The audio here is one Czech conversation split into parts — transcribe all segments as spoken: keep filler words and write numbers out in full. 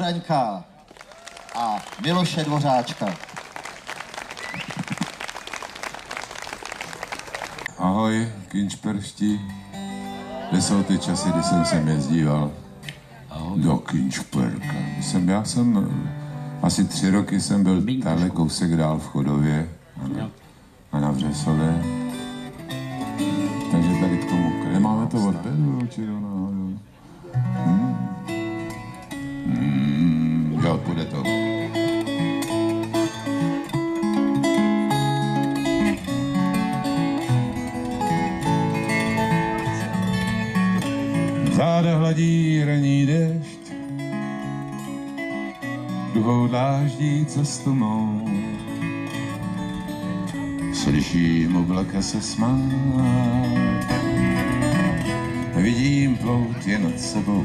Zahraňka a Miloše Dvořáčka. Ahoj, Kynčperští. Kde jsou ty časy, kdy jsem sem jezdíval do Kynčperka. Jsem, já jsem asi tři roky jsem byl tady kousek dál v Chodově a na, a na Vřesově. Takže tady k tomu nemáme to od Pedro, či do náhodou. Hmm. Hmm, jo, půjde to. Záda hladí raní déšť, duhou dláždí cestu mou. Slyším oblaka se smát, vidím plout je nad sebou.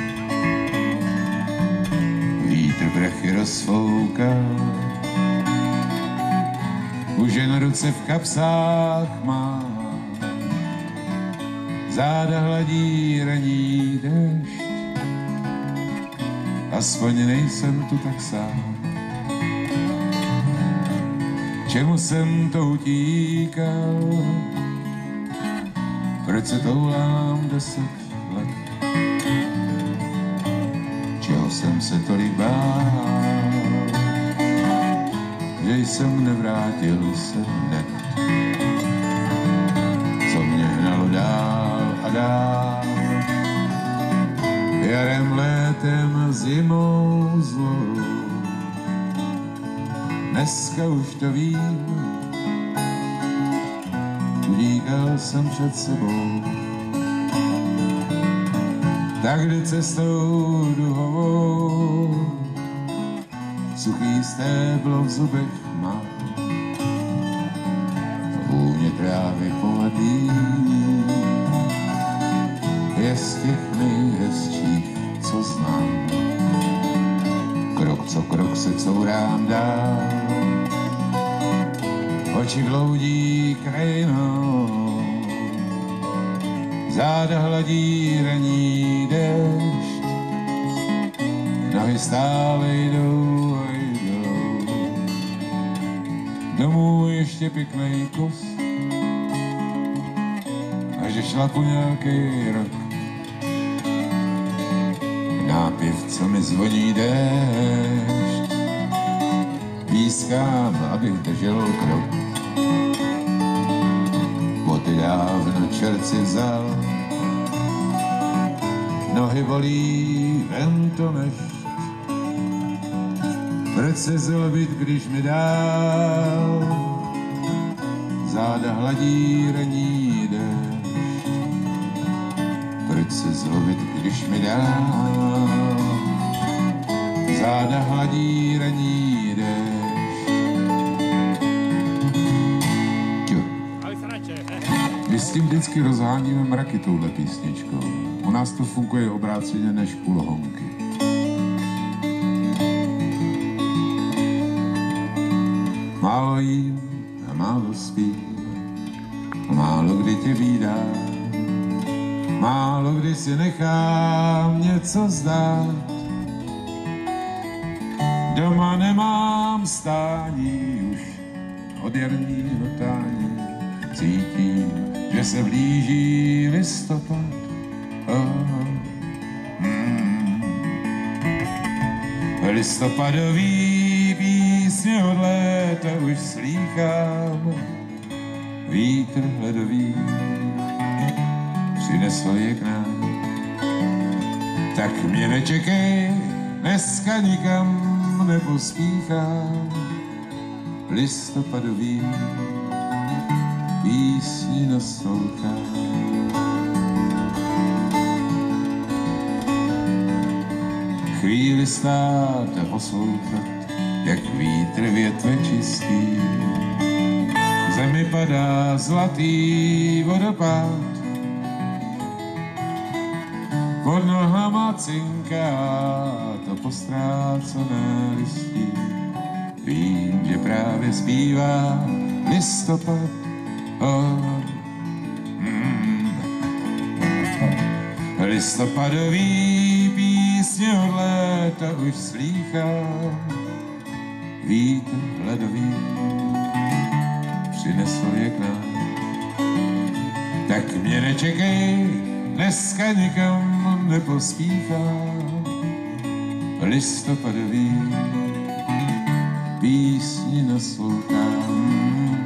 Vítr prachy rozfouká, už jen ruce v kapsách má. Záda hladí raní déšť, aspoň nejsem tu tak sám. Čemu jsem to utíkal, proč se toulám deset let? Čeho jsem se tolik bál, že jsem nevrátil se hned. Co mě hnalo dál a dál, jarem, létem, zimou zlou. Dneska už to vím, utíkal jsem před sebou. Tak jde cestou duhovou, suchý stéblo v zubech má. Vůně trávy pomadý je z těch nejhezčích, co znám. Krok co krok se courám dál, oči gloudí krajinou. Záda hladí raní déšť, nohy stále jdou a jdou. Domů ještě pěknej kus, a že šlapu nějaký rok. Nápěv, co mi zvoní déšť, pískám, abych držel krok. Boty dávno čert si vzal, nohy bolí, ven to nešť. Proč se zlobit, když mi dál záda hladí raní déšť? Proč se zlobit, když mi dál záda hladí raní déšť? My s tím vždycky rozháníme mraky touhle písničkou. U nás to funguje obráceně než půlhonky. Málo jím a málo spím, málo kdy tě vídám, málo kdy si nechám něco zdát. Doma nemám stání už od jarního tání. Cítím, že se blíží listopad. Oh, mm. Listopadový písně od léta už slýchám. Vítr ledový přinesl je k nám. Tak mě nečekej, dneska nikam nepospíchám. Listopadový písni naslouchám. Chvíli stát a poslouchat, jak vítr větve čistý. V zemi padá zlatý vodopád, pod nohama cinká to postrácené listí. Vím, že právě zpívá listopad. Oh, mm. Listopadový písně písně od léta už slýchám, vítr ledový přinesl je k nám. Tak mě nečekej, dneska nikam nepospíchám, listopadový písni naslouchám.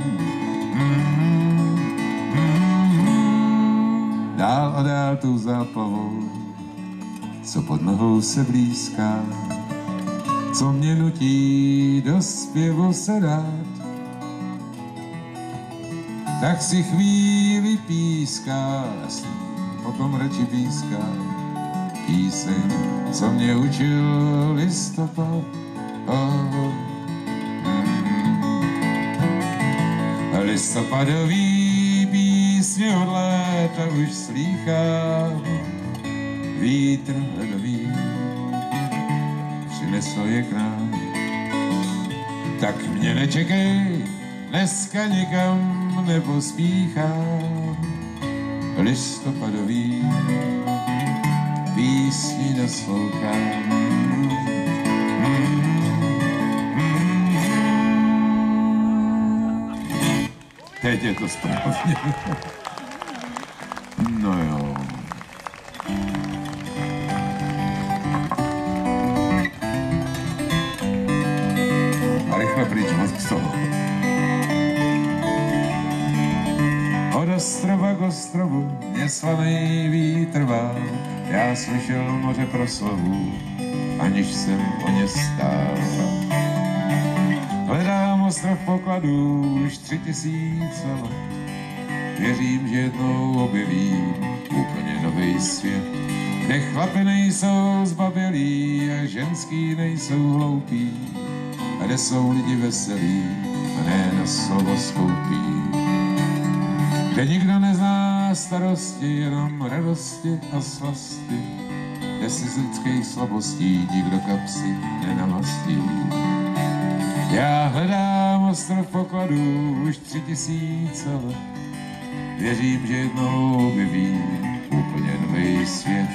Dál a dál tou záplavou, co pod nohou se blízká, co mě nutí do zpěvu se dát, tak si chvíli píská, potom radši píská píseň, co mě učil listopad. Oh. Listopadový písně od léta už slýchám, vítr ledový přinesl je k nám. Tak mě nečekej, dneska nikam nepospíchám, listopadový písni naslouchám. Teď je to správně. No jo. A rychle pryč od toho. Od ostrova k ostrovu mě slaný vítr vál, já slyšel moře proslovu, aniž jsem o ně stál. Hledám ostrov pokladů už tři tisíce let, věřím, že jednou objevím úplně nový svět, kde chlapi nejsou zbabělí a ženský nejsou hloupí, a kde jsou lidi veselí a ne na slovo skoupí, kde nikdo nezná starosti, jenom radosti a slasti, kde si z lidských slabostí nikdo kapsy nenamastí. Já hledám ostrov pokladů už tři tisíce let, věřím, že jednou objevím úplně nový svět.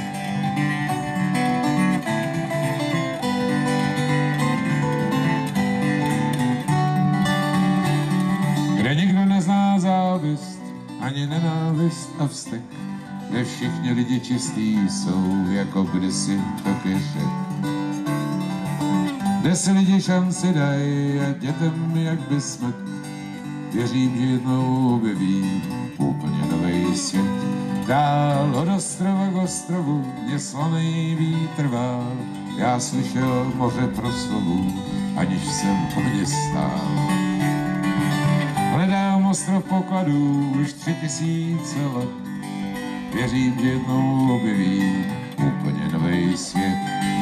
Kde nikdo nezná závist, ani nenávist a vztek, kde všichni lidi čistí jsou, jako kdysi taky řek. Kde si lidi šanci dají a dětem jak by smet, věřím, že jednou objevím úplně nový svět. Dál od ostrova k ostrovu mě slaný vítr vál, já slyšel moře proslovu, aniž jsem po ně stál. Hledám ostrov pokladů už tři tisíce let, věřím, že jednou objevím úplně nový svět.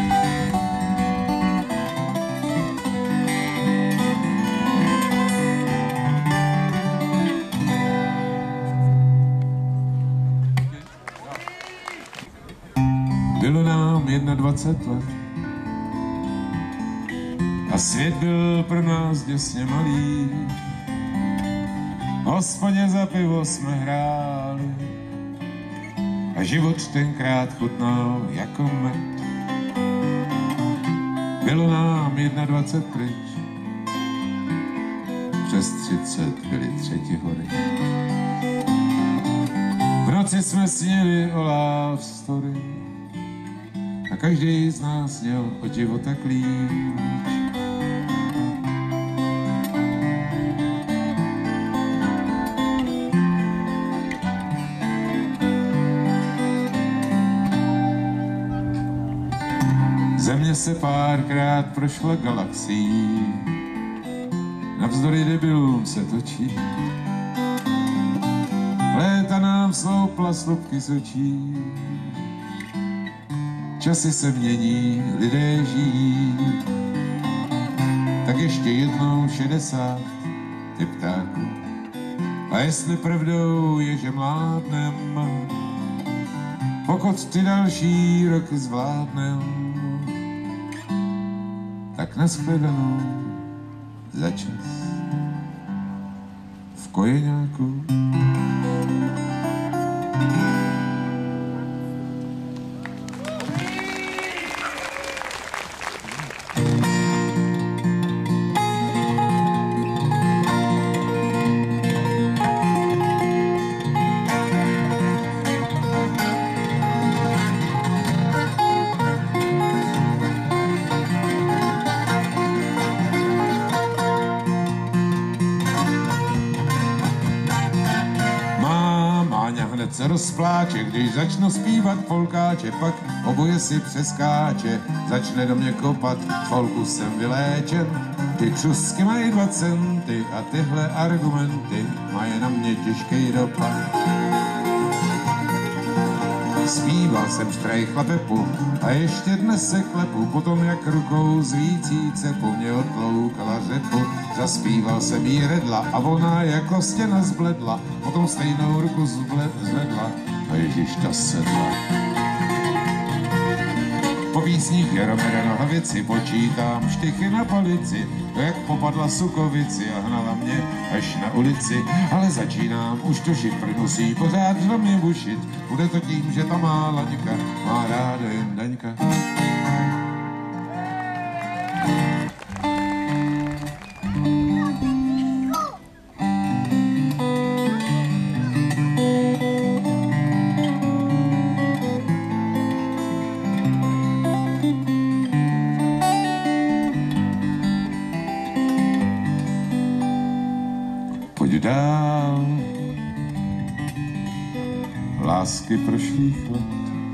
Bylo nám dvacet jedna let a svět byl pro nás děsně malý. Hospodě za pivo jsme hráli a život tenkrát chutnal jako med. Bylo nám dvacet jedna pryč, přes třicet byly třetí hory. V noci jsme sněli o love story a každý z nás měl od života klíč. Země se párkrát prošla galaxií, navzdory debilům se točí. Léta nám sloupla slupky z očí, časy se mění, lidé žijí. Tak ještě jednou šedesát ty ptáků, a jestli pravdou je, že mládnem, pokud ty další roky zvládnem, tak nashledanou za čas v kojeňáku. hned se rozpláče, když začnu zpívat folkáče, pak oboje si přeskáče, začne do mě kopat, z folku jsem vyléčen, ty křusky mají dva centy a tyhle argumenty mají na mě těžký dopad. Zpíval jsem štrajchla Pepu a ještě dnes se klepu, potom jak rukou zvícíce po mně otloukala řepu. Zaspíval jsem jí redla a ona jako stěna zbledla, potom stejnou ruku zvedla a ježiš ta sedla. Po písních Jaromíra Nohavici počítám štychy na polici, to jak popadla Sukovici a hnala mě až na ulici. Ale začínám už tušit, musí pořád na mě bušit, bude to tím, že ta má laňka má ráda jen Daňka. Dál lásky prošlých let,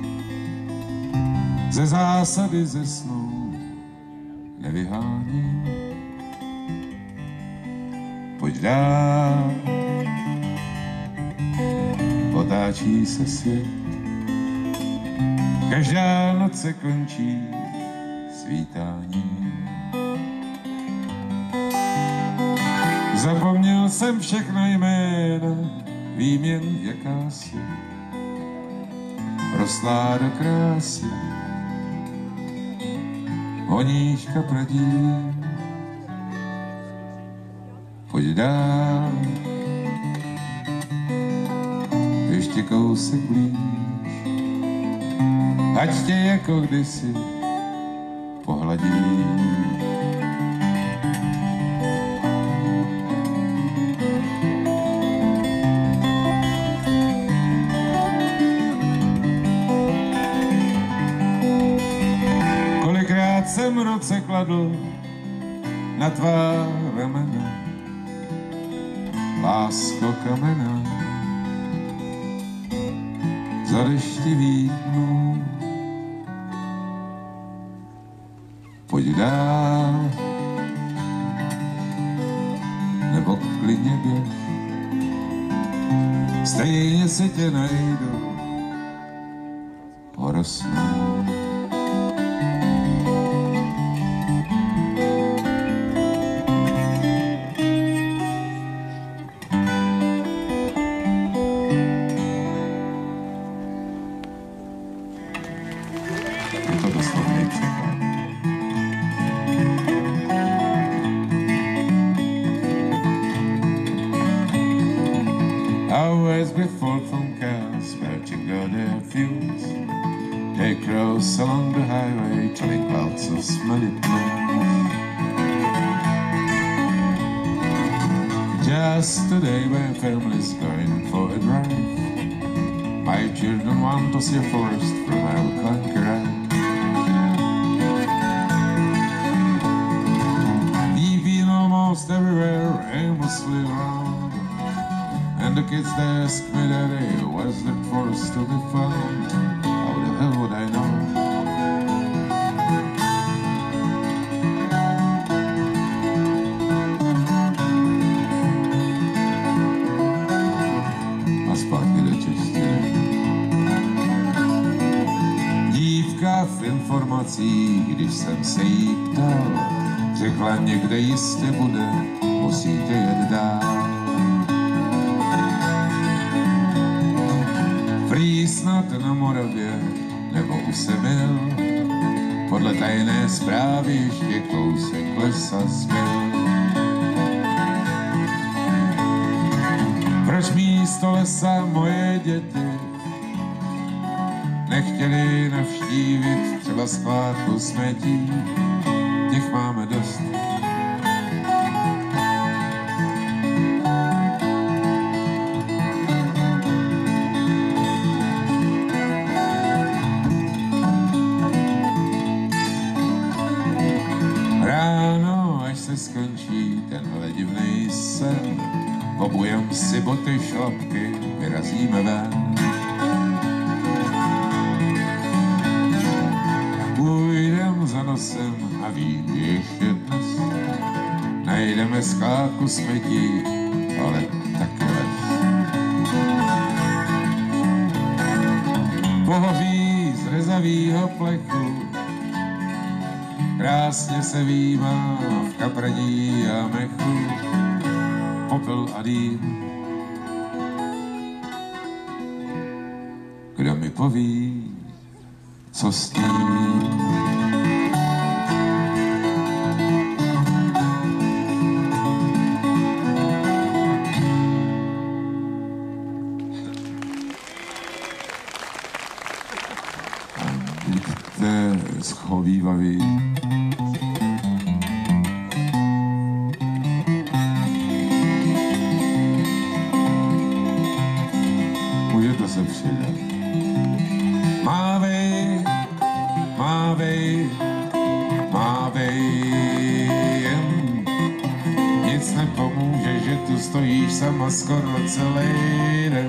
ze zásady ze snů nevyhání. Pojď dál, otáčí se svět, každá noc se končí svítáním. Zapomněl jsem všechna jména, vím jen jakási rostlá do krásy, honíška pradí. Pojď dál, ještě kousek blíž, ať tě jako kdysi pohladí. Jsem roce kladl na tvá ramena, lásko kamena, za deštivých dnů. Pojď dál, nebo klidně běž, stejně se tě najdu, porosnou. Always before from cars, smelting out their fumes. They cross along the highway, telling clouds of smelly plumes. Just today my family's going for a drive. My children want to see a forest from Alcantara. We've been almost everywhere, aimlessly around. And the kids they ask me, Daddy, where's the forest to be found? How the hell would I know? A zpátky do češtiny. Dívka v informacích, když jsem se jí ptal, řekla, někde jistě bude, musíte jet dál. Prý snad na Moravě nebo u Semil, podle tajné zprávy ještě kousek lesa zbyl. Proč místo lesa moje děti nechtěli navštívit třeba skládku smetí? Těch máme dost. Skončí tenhle divnej sen, obujem si boty, šlapky, vyrazíme ven. půjdem za nosem a vím, ještě dnes najdeme skládku smetí, ale taky les. Pohoří z rezavýho plechu krásně se výmá v kapradí a mechu, popel a dým. Kdo mi poví, co s tím? Buďte schovývaví. Můžete se přidat. Mávej, mávej, mávej jen. Nic nepomůže, že tu stojíš sama skoro celý den.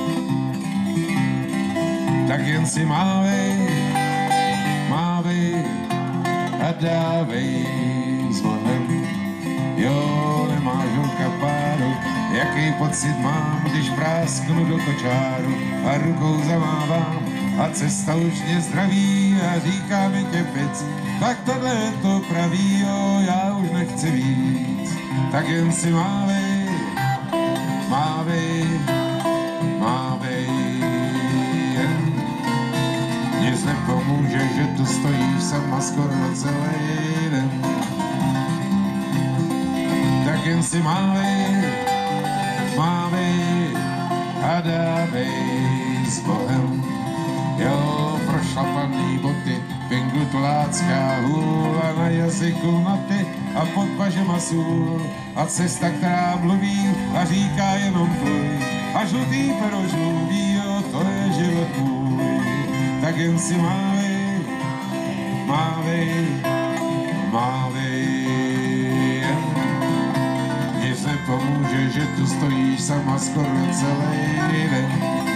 Tak jen si mávej, mávej a dávej s Bohem. Jo, nemáš holka páru, jaký pocit mám, když prásknu do kočáru a rukou zamávám a cesta už mě zdraví a říká mi těpec, tak tohle je to pravý, jo, já už nechci víc. Tak jen si mávej, mávej, mávej jen. Nic nepomůže, že tu stojíš sama skoro celý den. Tak jen si mávej, mávej a dávej s Bohem. Jo, prošlapaný boty, pinglutolácká hůla na jazyku noty a pod pažema sůl a cesta, která mluví a říká jenom pluj a žlutý pero žluví, jo, to je život můj. Tak jen si mávej, mávej, mávej jen. Nic nepomůže, že tu stojíš sama skoro celý den.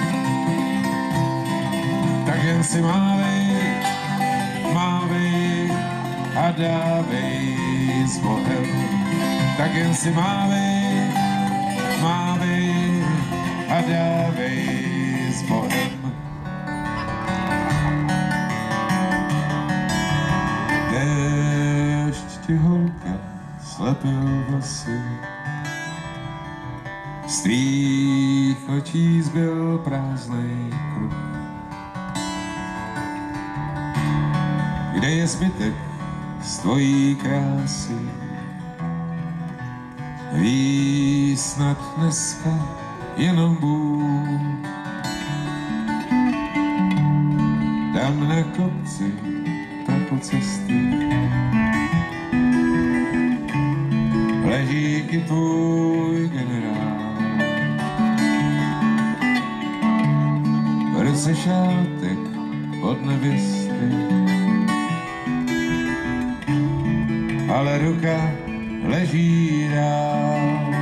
Tak jen si mávej, mávej a dávej s Bohem. Tak jen si mávej, mávej a dávej s Bohem. Déšť ti holka slepil vlasy, z tvých očí zbyl prázdnej kruh. Kde je zbytek z tvojí krásy? Ví snad dneska jenom Bůh. Tam na kopci prachu cesty leží i tvůj generál. V ruce šátek od nevěsty, ale ruka leží dál.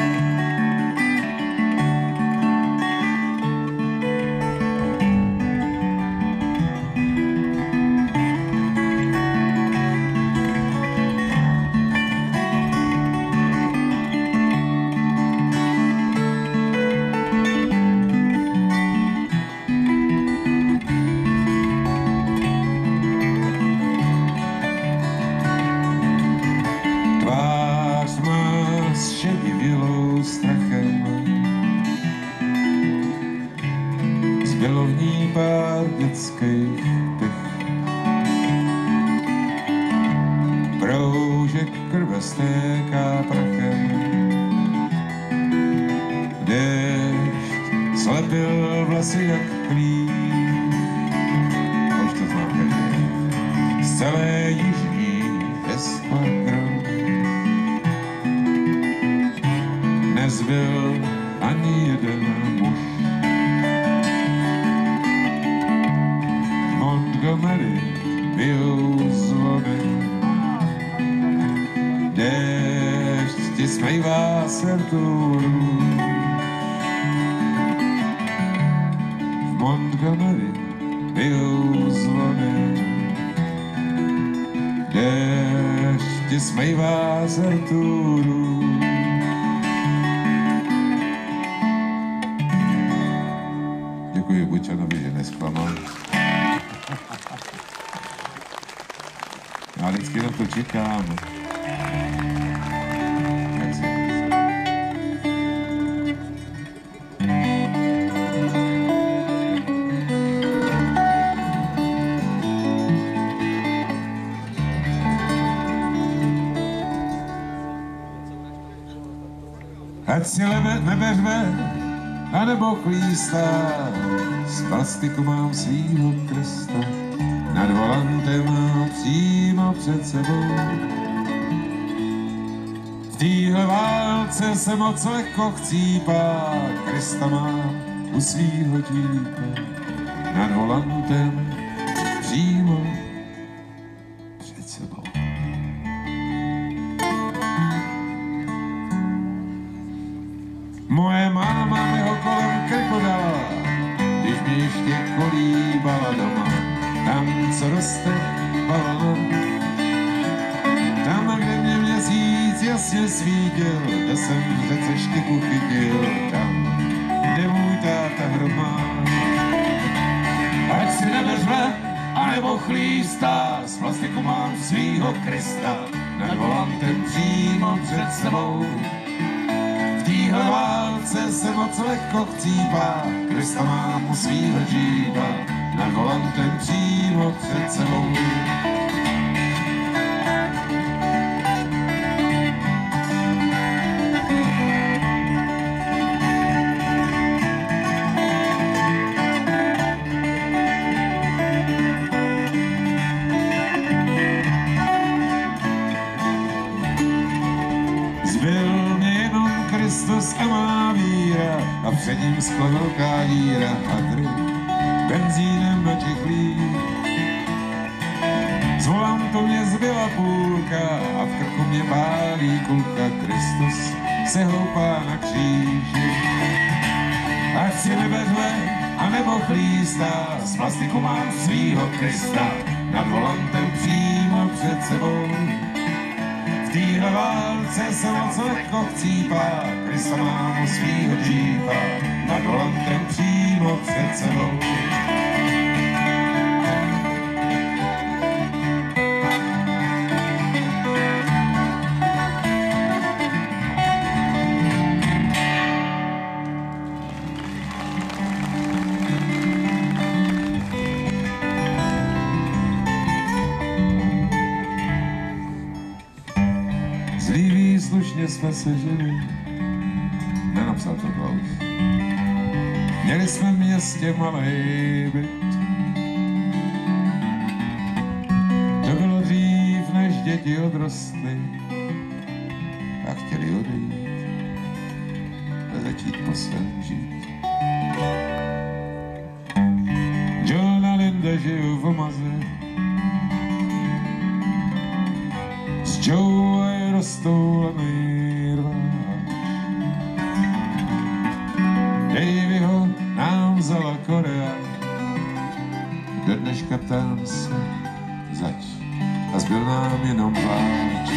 Zbylo v ní pár dětských pich, proužek krve stéká prachem. Déšť slepil vlasy jak klín, už to znám každý, z celé jižní eskadron. Nezbyl ani jeden muž. Montgomery bijou zvony, déšť ti smejvá sertůru. V Montgomery bijou zvony, smejvá z Arturu. Děkuji Bučanovi, že nesklamal. Já vždycky na to čekám. Jak si? Ať si lebe, nebe řve, anebo chlístá, z plastiku mám svýho Krista, nad volantem přímo před sebou. V téhle válce se moc lehko chcípá, Krista mám u svýho džípa, nad volantem přímo před sebou. Moje máma mi ho kolem krku dala, když mě ještě kolíbala doma. Tam, co roste balon, tam, kde mě měsíc jasně svítil, kde jsem v řece štěku chytil, tam, kde můj táta hromá. Ať si nebeřve, anebo chlístá, z plastiku mám svýho Krista, nad volantem přímo před sebou. V téhle válce se moc lehko chcípá, Krista mám u svýho džípa, nad volantem přímo před sebou. Zbyl mě jenom Kristus a má víra, a před ním skla velká díra a dry benzínem načichlí. Z volantu mě zbyla půlka a v krku mě pálí kulka. Kristus se houpá na kříži. Ať si nebeřve, anebo chlístá, z plastiku mám svýho Krista, nad volantem přímo před sebou. V téhle válce se moc lehko chcípá, Krista mám u svýho džípa, nad volantem přímo před sebou. Zlý výslušně jsme se žili, nenapsal to Klaus. Měli jsme v městě malej byt. To bylo dřív, než děti odrostly a chtěli odejít a začít po svém žít. John a Linda žijou v omaze, s Joe rostou a nejrváš. Davyho nám vzala Korea, do dneška tam se zač a zbyl nám jenom pláč.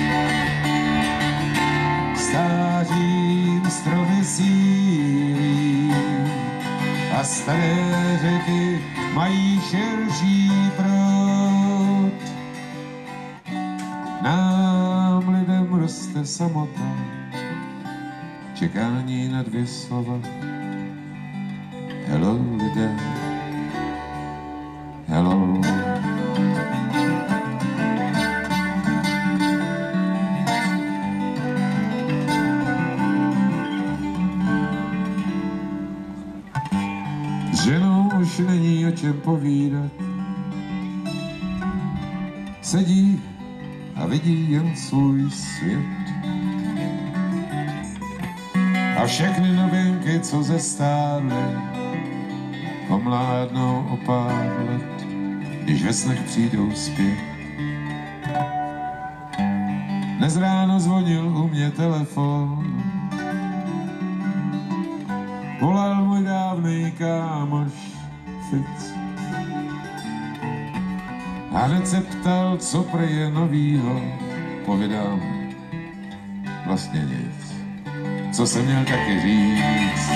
Stářím stromy sílí a staré řeky mají širší proud. Nám lidem roste samota, čekání na dvě slova. Hello lidé, hello. S ženou už není o čem povídat, sedí a vidí jen svůj svět. A všechny novinky, co zestárly, omládnou o pár let, když ve snech přijdou zpět. Dnes ráno zvonil u mě telefon, volal můj dávnej kámoš Fitz. A hned se ptal, co prej je novýho, povídám vlastně nic. Co jsem měl taky říct?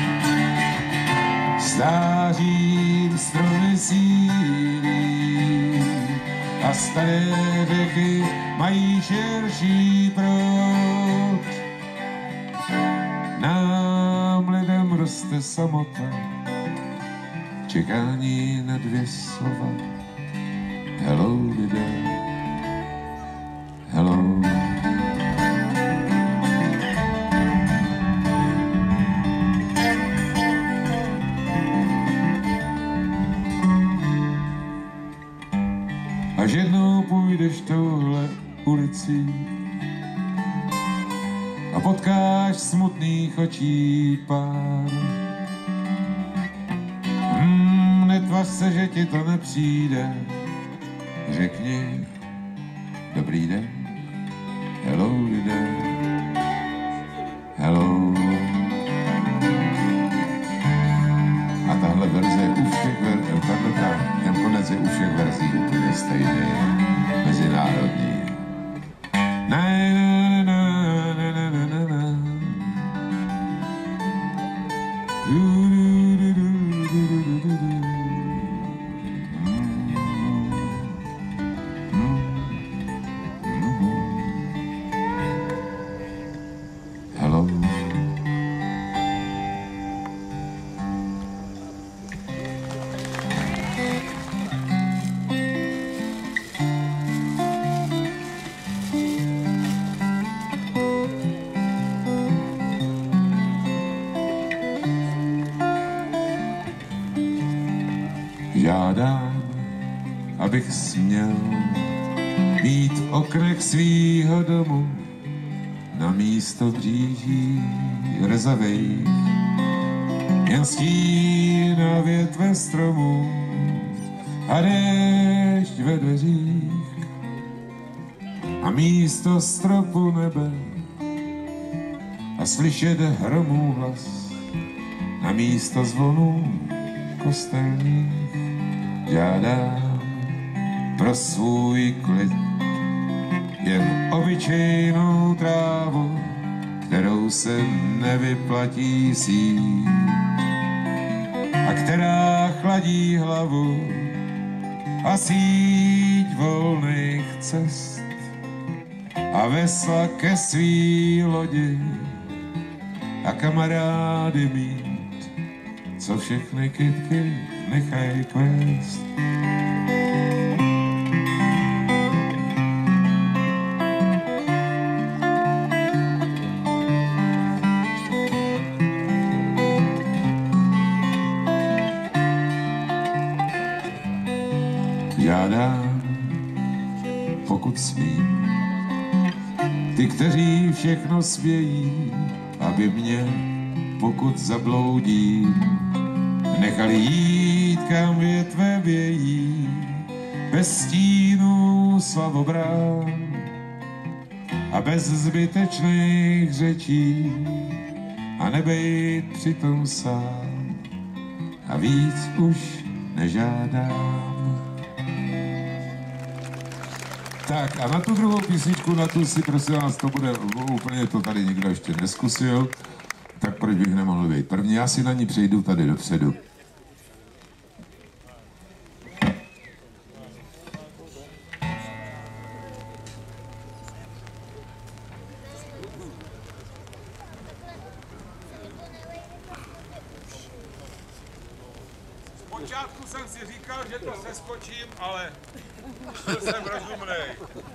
Stářím stromy sílí a staré řeky mají širší proud. Nám lidem roste samota, čekání na dvě slova. Hello lidé, hello. Až jednou půjdeš touhle ulicí a potkáš smutných očí pár. Hmm, netvař se, že ti to nepřijde. Řekni dobrý den, hello lidé, hello. A tahle verze je u všech verzí, ten konec je u všech verzí úplně stejný, mezinárodní. Na, na, na, na, na, na, na, na. Du, du, du, du, du, du, du, du. Hello. Žádám, abych směl mít v oknech svýho domu na místo bříží rezavých jen stín a větve stromů a déšť ve dveřích a místo stropu nebe a slyšet hromů hlas na místo zvonů kostelních. Žádám pro svůj klid jen obyčejnou trávu, kterou se nevyplatí sít a která chladí hlavu a síť volných cest a vesla ke svý lodi a kamarády mít, co všechny kytky nechaj kvést. Žádám, pokud smím, ty, kteří všechno svějí, aby mě, pokud zabloudím, nechali jít, kam větve vějí, bez stínu slavobrán a bez zbytečných řečí a nebejt přitom sám a víc už nežádám. Tak a na tu druhou písničku, na tu si prosím vás, to bude úplně, to tady nikdo ještě neskusil, tak proč bych nemohl být první? Já si na ní přejdu tady dopředu. Zpočátku jsem si říkal, že to seskočím, ale byl jsem rozumnej.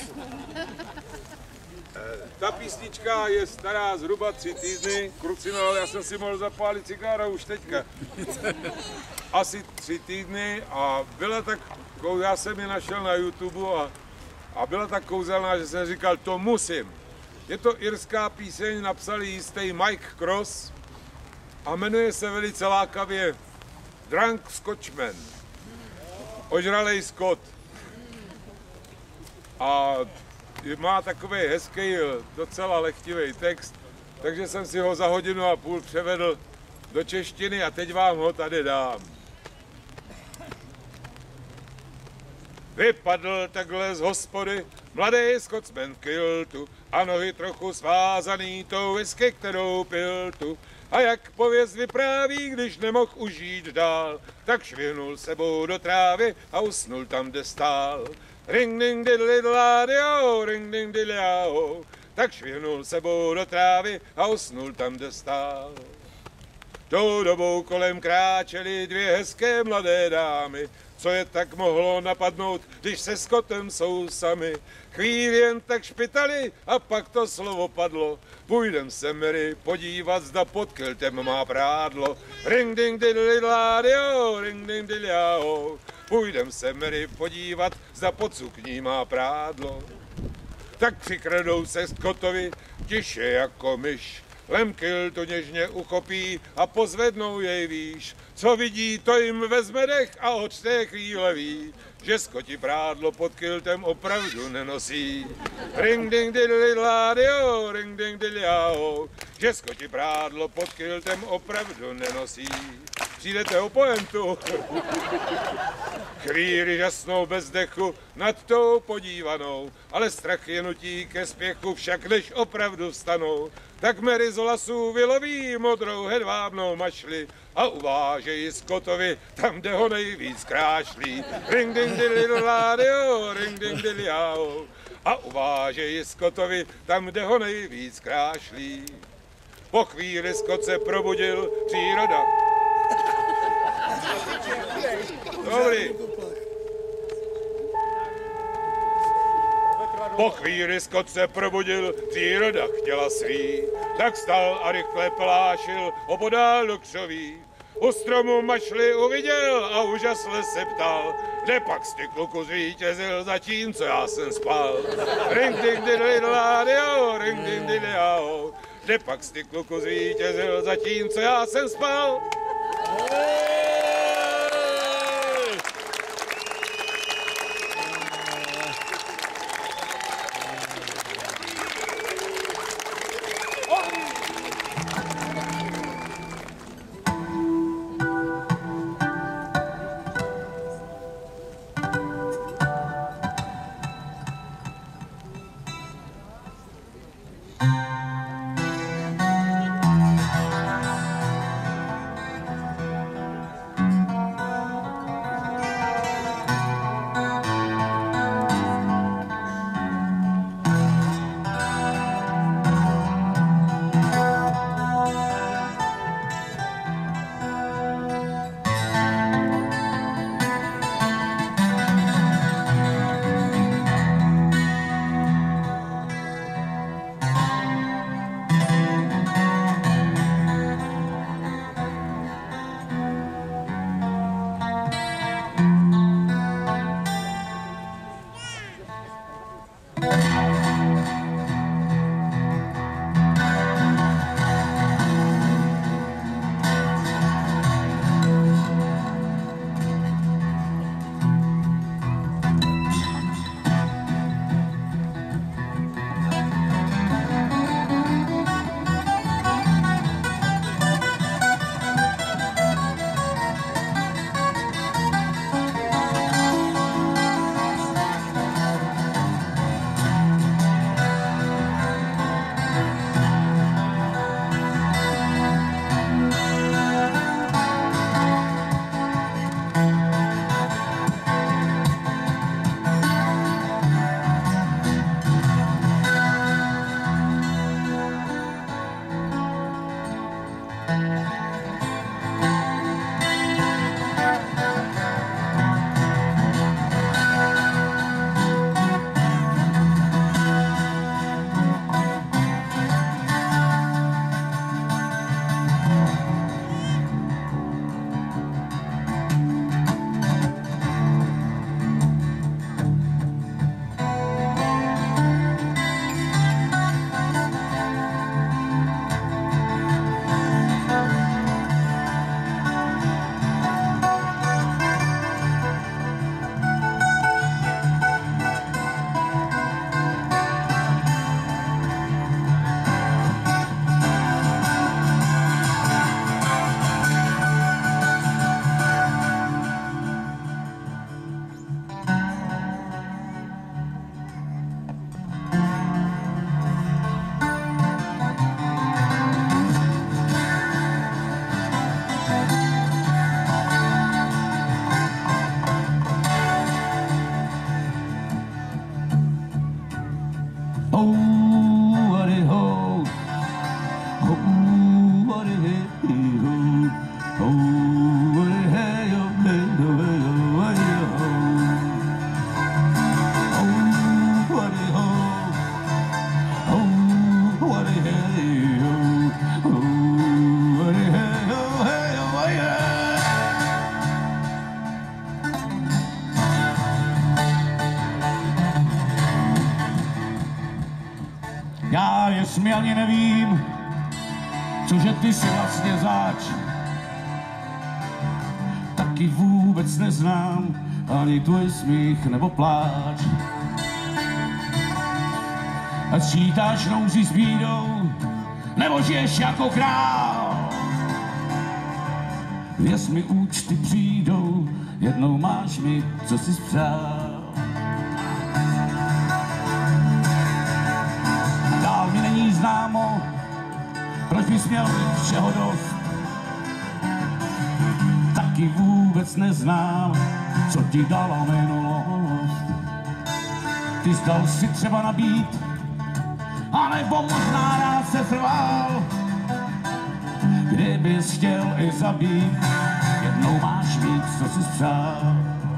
Ta písnička je stará zhruba tři týdny, krucino, ale já jsem si mohl zapálit cigára už teďka. Asi tři týdny a byla tak, já jsem ji našel na YouTube a, a byla tak kouzelná, že jsem říkal, to musím. Je to irská píseň, napsal jistý Mike Cross a jmenuje se velice lákavě Drunk Scotchman, ožralej Scot. A má takový hezký, docela lehtivý text, takže jsem si ho za hodinu a půl převedl do češtiny a teď vám ho tady dám. Vypadl takhle z hospody Mladý Scotsman v kiltu a nohy trochu svázaný tou whisky, kterou pil tu. A jak pověst vypráví, když nemohl už jít dál, tak švihnul sebou do trávy a usnul tam, kde stál. Ring ding diddly-diddly-dio, ring ding diddly-dio, tak švihnul sebou do trávy a usnul tam, kde stál. Tou dobou kolem kráčely dvě hezké mladé dámy, co je tak mohlo napadnout, když se Scottem jsou sami. Chvíli jen tak špitali a pak to slovo padlo. Půjdem se, Mary, podívat, zda pod kiltem má prádlo. Ring ding diddly-diddly-dio, ring ding diddly-dio. Půjdem se, Mary, podívat, zda pod sukní má prádlo. Tak přikradou se Scottovi tiše jako myš. Lemkyl to něžně uchopí a pozvednou jej výš. Co vidí, to jim vezme dech a od té chvíle ví, že Scotti prádlo pod kiltem opravdu nenosí. Ring ding diddly-diddly-dio, ring ding diddly-dio, že Scotti prádlo pod kiltem opravdu nenosí. Přijdete o pointu. Chvíli žasnou bez dechu nad tou podívanou, ale strach je nutí ke spěchu, však než opravdu vstanou, tak Mary z lasů vyloví modrou hedvábnou mašli a uvážejí Scottovi tam, kde ho nejvíc krášlí. Ring ding diddly-diddly-dio, ring ding diddly-dio, a uvážejí Scottovi tam, kde ho nejvíc krášlí. Po chvíli Scott se probudil, příroda. Dobrý. Po chvíli Scott se probudil, příroda chtěla svý, tak stal a rychle plášil opodál do křoví. U stromu mašli uviděl a úžasle se ptal, kde pak z ty kluku zvítězil, zatímco já jsem spal. Ring ding diddly-diddly-dio, ring ding diddly-dio, kde pak z ty kluku zvítězil, zatímco já jsem spal. Oh, hey, oh, hey, oh, hey, oh, hey, oh. Oh, what a ho. Oh, what a hey, oh. Oh, what a hey, oh, hey, oh, hey, oh. Já jestli ani nevím, cože ty si vlastně zač. Taky vůbec neznám ani tvůj smích nebo pláč. A sčítáš nouzi s bídou, nebo žiješ jako král. Věř mi, účty přijdou, jednou máš mi, co jsi přál. Dál mi není známo, proč bys měl mít všeho dost. Taky vůbec neznám, co ti dala minulost. Ty zdal si třeba nabít, anebo možná rád se trval. Kdybys chtěl i zabít, jednou máš mít, co jsi přál.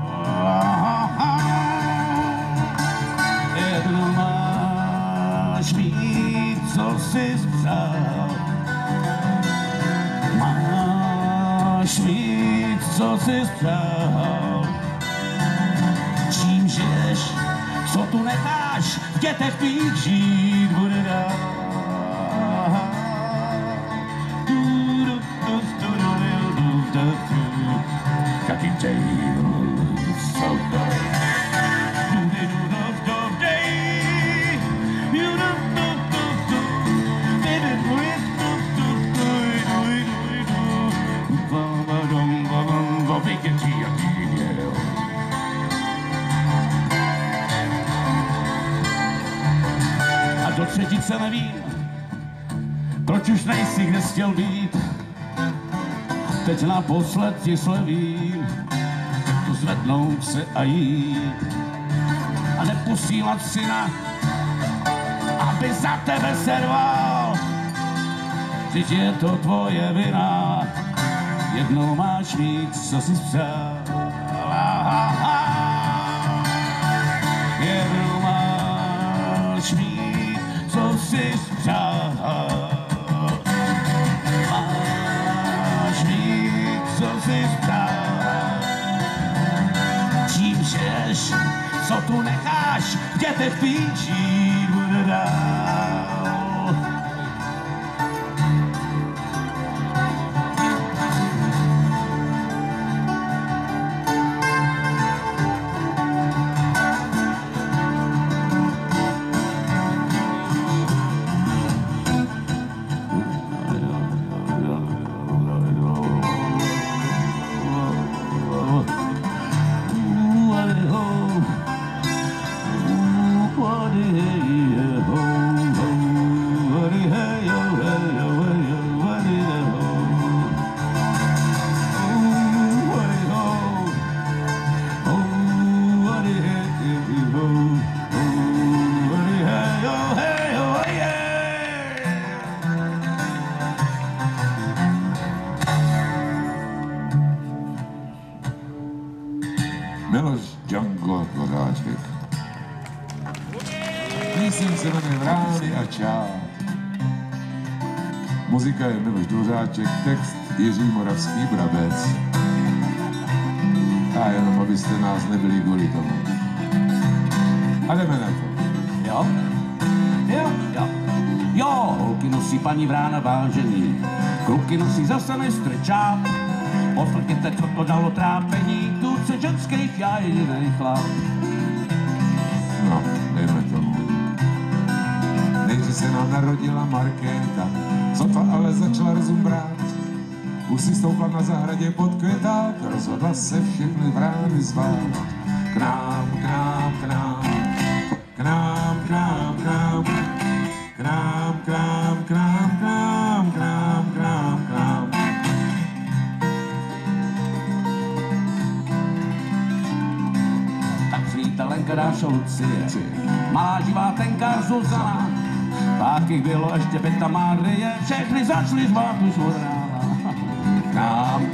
Jednou máš mít, co jsi přál. Máš mít, co jsi přál. Čím žiješ, co tu necháš, v dětech tvých žít bude dál. Jaký tales so dark. A do třetice nevím, proč už nejsi, kde jsi chtěl být. Teď naposled ti slevím, zvednout se a jít. A neposílat syna, aby za tebe serval. Teď je to tvoje vina, jednou máš mít, co jsi přál. Jednou máš mít, co jsi přál. Co jsi přál. Čím žiješ, co tu necháš, v dětech tvých žít bude dál. Miloš Django Dvořáček. Píseň se jmenuje Vrány a čát. Muzika je Miloš Dvořáček, text Jiří Moravský Brabec. A jenom abyste nás nebyli kvůli tomu. A jdeme na to. Jo? Jo, jo. Jo, holky nosí paní Vrána vážení, kluky nosí zase nestrčáp. Poslechněte, co to dalo trápení, tu se ženských já jedinej chlap. No, dejme tomu. Nejdřív se nám narodila Markéta, sotva ale začala rozum brát. Už si stoupla na zahradě pod květák, rozhodla se všechny vrány zvát. K nám, k nám, k nám, k nám, k nám, k nám, k nám, k nám, k nám, k nám, k nám, k nám, k nám. Tak svítá Lenka Dáša Lucie, malá živá tenká Zuzana, pak jich bylo ještě Peta Marie, všechny začali zvát už od rána. K nám, k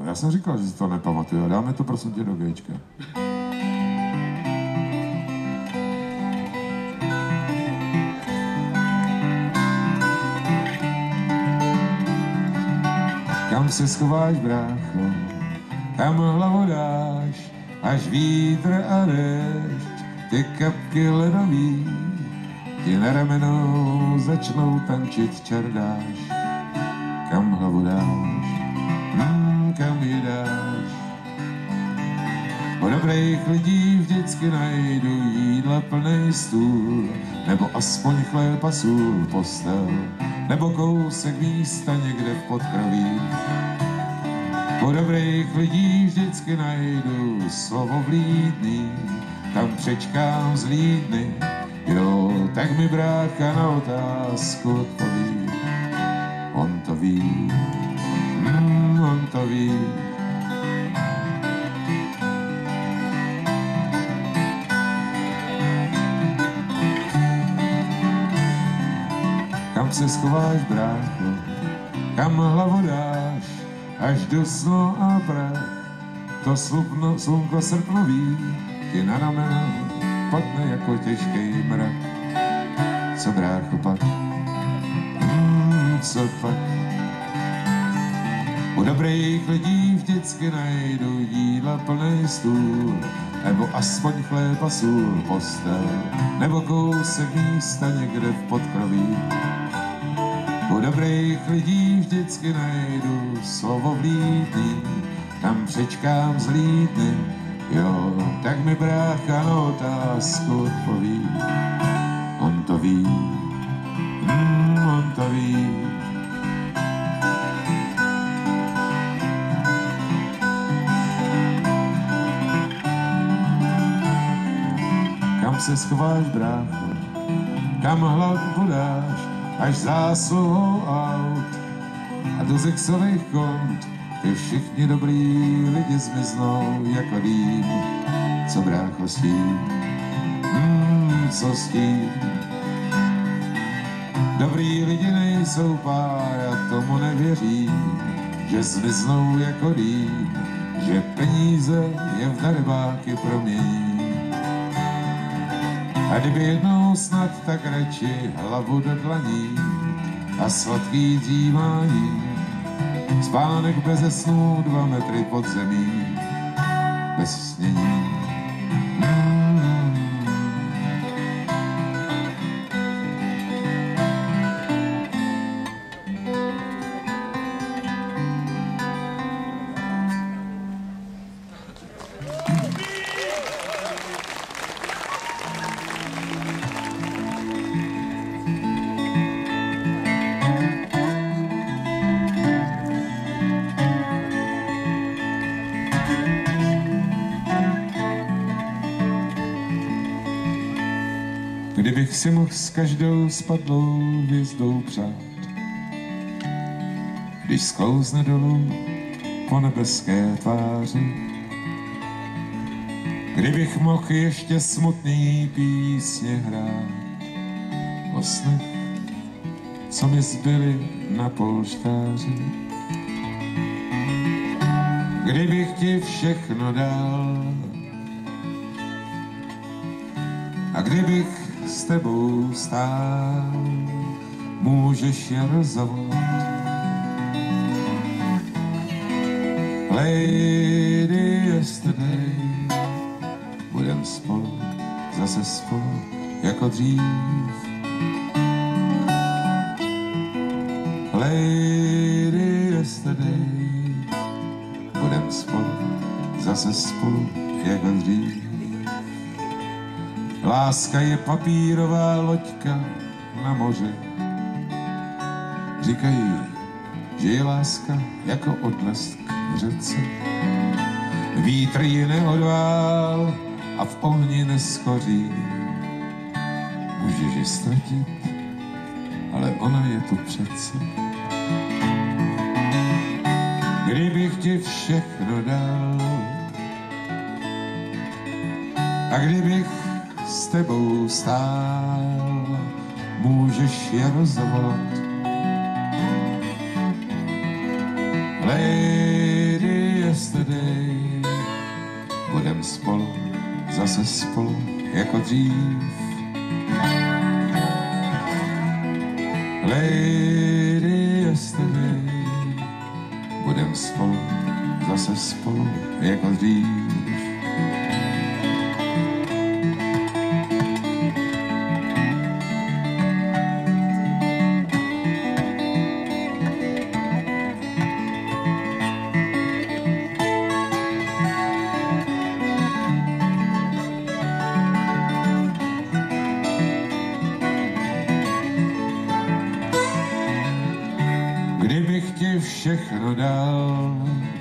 Já jsem říkal, že si to nepamatuju. Dáme to prosím tě do Géčka. Kam se schováš, brácho, kam hlavu dáš, až vítr a déšť, ty kapky ledový, ti na ramenou začnou tančit čardáš. Kam hlavu dáš, hmm, kam ji dáš. U dobrých lidí vždycky najdu jídla plnej stůl, nebo aspoň chléb a sůl postel, nebo kousek místa někde v podkraví. U dobrých lidí vždycky najdu slovo vlídný, tam přečkám zlý dny, jo, tak mi brácha na otázku odpoví. On to ví, mm, on to ví. Kam se schováš, brácho, kam hlavu dáš, až do snu a prach, to slupno, slunko srpnový ti na rameno padne jako těžký mrak. Co, brácho, pak? Hmm, co pak? U dobrých lidí vždycky najdu jídla plnej stůl, nebo aspoň chléb a sůl postel, nebo kousek místa někde v podkroví. U dobrých lidí vždycky najdu slovo vlídný, tam přečkám zlý dny, jo, tak mi brácha na otázku odpoví. On to ví, mm, on to ví. Kam se schováš, brácho, kam hlavu dáš, až zásluhou aut a do zexových kont, ty všichni dobrý lidi zmiznou jako dým. Co, brácho, s tím? Hmm, co s tím? Dobrý lidi nejsou pár, já tomu nevěřím, že zmiznou jako dým, že peníze je v darebáky promění. A kdyby jednou snad, tak radši hlavu do dlaní a sladký dřívání, spánek beze snů, dva metry pod zemí, bez snění. Mm. Kdybych si mohl s každou spadlou hvězdou přát, když sklouzne dolů po nebeské tváři. Kdybych mohl ještě smutný písně hrát o snech, co mi zbyly na polštáři. Kdybych ti všechno dal a kdybych s tebou stál, můžeš jen zavolat. Lady yesterday, budem spolu, zase spolu, jako dřív. Lady yesterday, budem spolu, zase spolu, jako dřív. Láska je papírová loďka na moři. Říkají, že je láska jako odlesk v řece. Vítr ji neodvál a v ohni neschoří. Můžeš ji ztratit, ale ona je tu přece. Kdybych ti všechno dal a kdybych s tebou stál, můžeš jen zavolat. Lady budem spolu, zase spolu, jako dřív. Lady yesterday, budem spolu, zase spolu, jako dřív. Kdybych ti všechno dal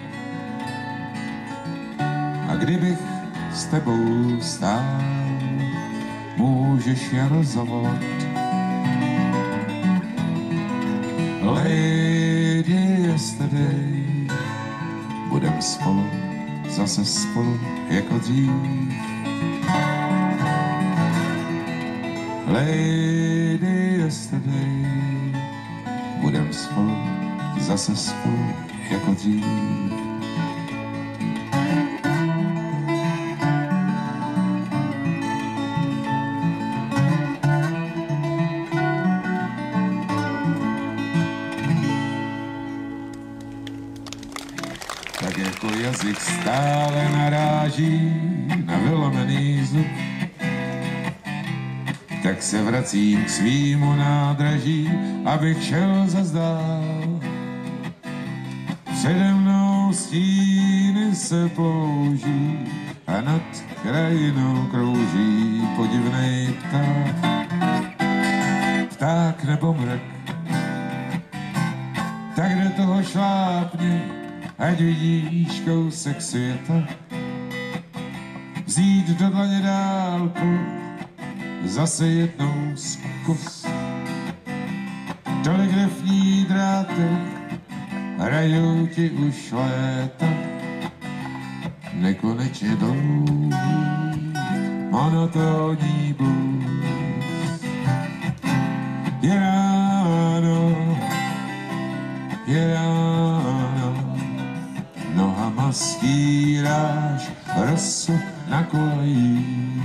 a kdybych s tebou stál, můžeš jen zavolat. Lady yesterday, budem spolu, zase spolu, jako dřív. Lady yesterday, budem spolu, zase spolu, jako dřív. Tak jako jazyk stále naráží na vylomený zub, tak se vracím k svýmu nádraží, abych šel zas dál. Přede mnou stíny se plouží a nad krajinou krouží podivnej pták. Pták nebo mrak, tak do toho šlápni, ať vidíš kousek světa. Vzít do dlaně dálku, zase jednou zkus. Telegrafní dráty hrajou ti už léta, nekonečně dlouhý monotónní blues. Je ráno, je ráno, nohama stíráš rosu na kolejích.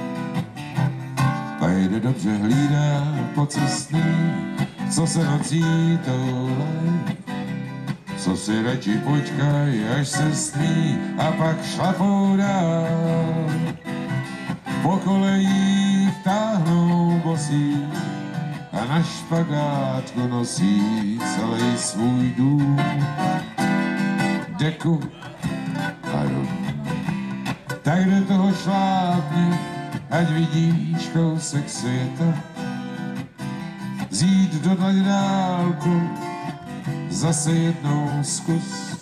A jde dobře hlídá pocestný, co se nocí toulej, co si radši počkaj, až se sní a pak šlapou dál. Po kolejích táhnou bosí a na špagátku nosí celý svůj dům, deku a rum. Tak do toho šlápni, ať vidíš kousek světa. Vzít do dlaně dálku, zase jednou zkus.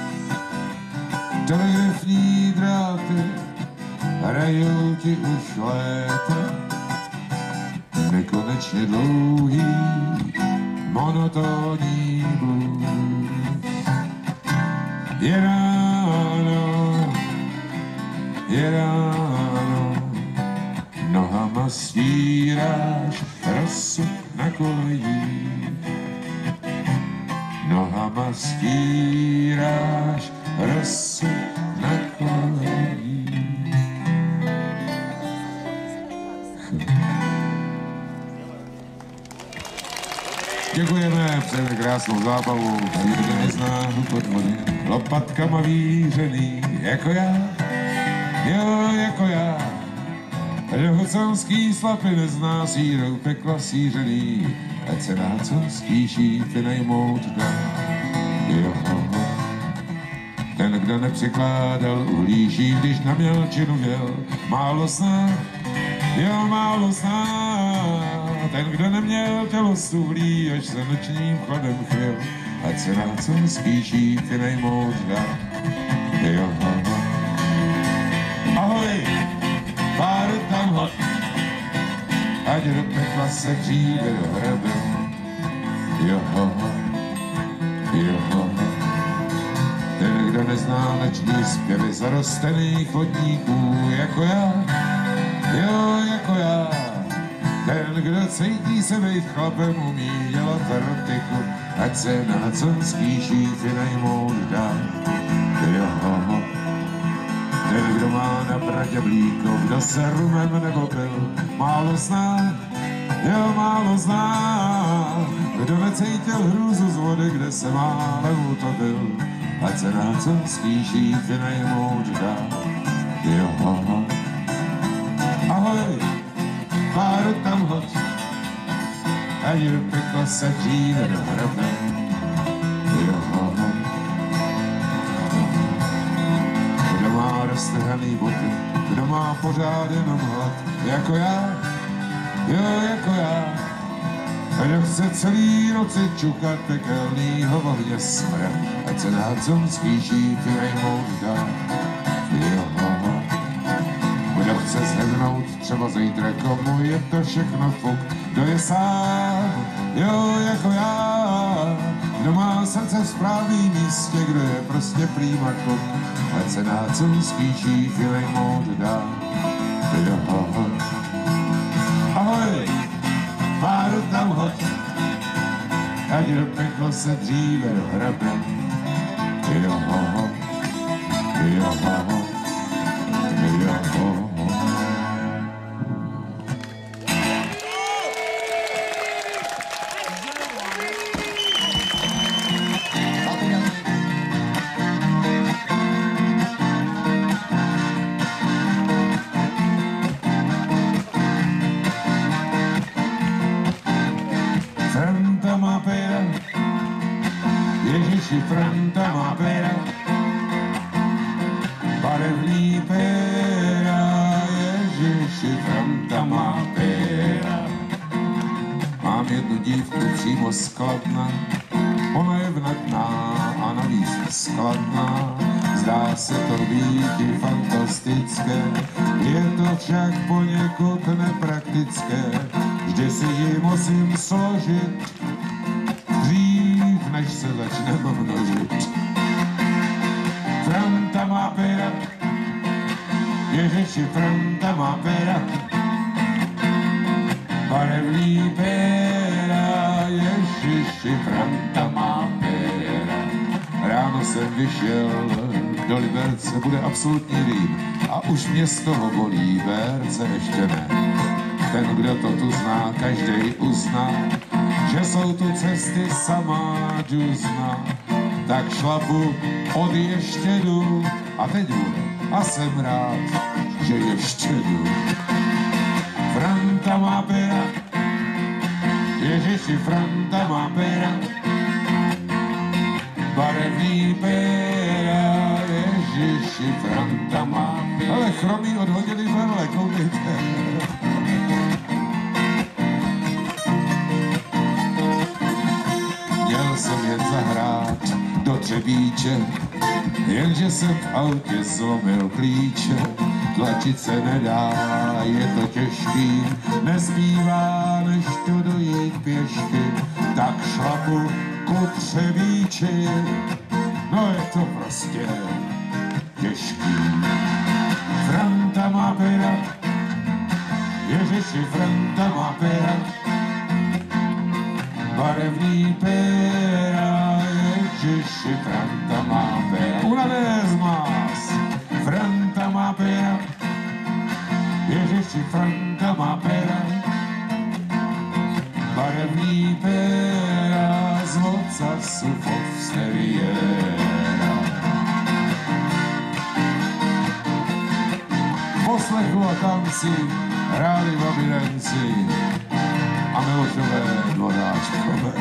Telegrafní dráty hrajou ti už léta, nekonečně dlouhý monotónní blues. Je ráno, je ráno, nohama stíráš rosu na kolejích. Nohama stíráš rosu na kolejích. Děkujeme, přejeme krásnou zábavu. Nikdo nezná pod vody, lopatkama vířený, jako já, jo, jako já. Rohocanský slapy nezná sírou pekla sířený, ať se náconský šípy najmout dá. Jo, ten, kdo nepřekládal uhlíží, když na mělčinu měl málo sná, jo, málo sná. Ten, kdo neměl tělo stuhlí, až se nočním chladem chvěl, ať se náconský šípy najmout dá. Jo, ahoj, pár tam hod, ať do pekla se přijde do hrabe. Joho, joho, ten, kdo nezná noční zpěvy zarostených chodníků, jako já, jo, jako já. Ten, kdo cítí se být chlapem, umí dělat erotiku, ať se na haconský šífy najmout dá. Joho, Ten, kdo má na bradě blíko, kdo se rumem nebo pil, málo zná, jo, málo zná. Kdo necítil hrůzu z vody, kde se málem utopil, ať se na co skýží vynajmout dá. Jo, ahoj, páru tam hoď, ať peklo se dříve do hrobe. Jo, kdo má roztrhaný boty, kdo má pořád jenom hlad, jako já, jo, jako já. A kdo chce celý noci čukat pekelnýho v ohně smrad, ať se na co skýží vynajmout dá. Jo, kdo chce zhednout třeba zítra, komu je to všechno fuk, kdo je sám, jo, jako já. Kdo má srdce v správným místě, kdo je prostě prýma kluk, ať se na co skýží vynajmout dá. Jo, ahoj, páru tam hoď, ať do peklo se dříve dohrabe. Jo, jo, jo. Franta má pera, Ježiši, Franta má pera, barevný péra, Ježiši, Franta má péra. Mám jednu dívku přímo z Kladna, ona je vnatná a navíc skladná. Zdá se to být i fantastické, je to však poněkud nepraktické. Vždy si ji musím složit dřív, než se začneme množit. Franta má péra, Ježiši, Franta má péra, barevný péra, Ježiši, Franta má péra. Ráno jsem vyšel, do Liberce bude absolutní rým a už mě z toho bolí, Liberce ještě ne. Ten, kdo to tu zná, každej uzná, že jsou tu cesty samá džuzna. Tak šlapu od ještě jdu a teď bude a jsem rád, že ještě jdu. Franta má péra, Ježiši, Franta má péra, barevný péra, Ježiši, Franta má péra. Ale chromí odhodili verle, koukejte. Měl jsem jen zahrát do Třebíče, jenže jsem v autě zlomil klíče. Tlačit se nedá, je to těžký, nezbývá než tu dojít pěšky. Tak šlapu ku Třebíči, no je to prostě těžký. Franta má péra, Ježiši, Franta má péra, barevný péra, Ježiši, Franta má péra. Una vez más, Franta má péra, Ježiši, Franta má péra, barevný péra, z ocasu Foxteriéra. Poslechu a tanci hráli v Babirenci a Milošové Dvoráčkové.